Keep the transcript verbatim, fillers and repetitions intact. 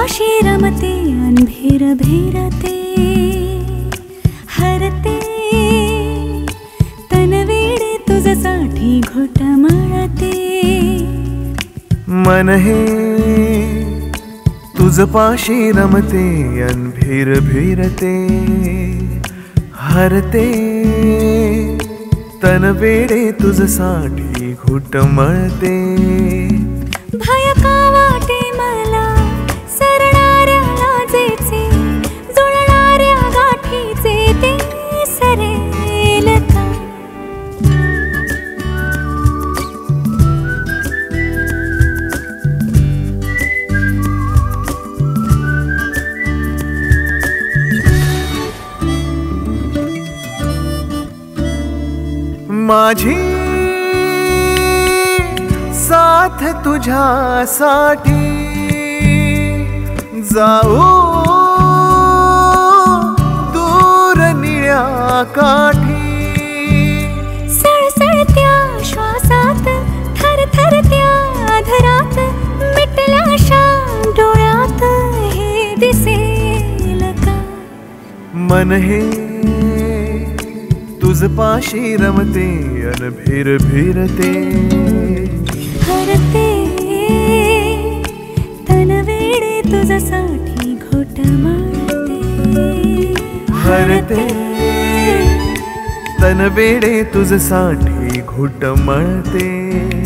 पाशी रमते अन भिर भिरते हरते तन वेडे तुझसाठी घुटमळते मन हे तुझ पाशी रमते अन भिर भिरते हरते तन वेडे तुझसाठी घुटमळते भय का वाटे मला सरणाऱ्या लाजेचे जुळणाऱ्या गाठीचे ते सरेल का माझी साथ तुझ्यासाठी जाऊ दूर निळ्या काठी सळसळत्या श्वासात थरथरत्या धरात मिटल्याशा डोळ्यात हे दिसेल का मन हे तुझ पाशी रमते अन भिर भिरते हरते तन वेडे तुझ्यासाठी घुटमळते हरते तन वेडे तुझ्यासाठी घुटमळते